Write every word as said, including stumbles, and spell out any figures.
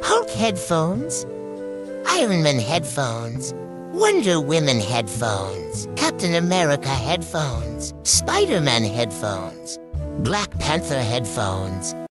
Hulk headphones, Iron Man headphones, Wonder Woman headphones, Captain America headphones, Spider-Man headphones, Black Panther headphones,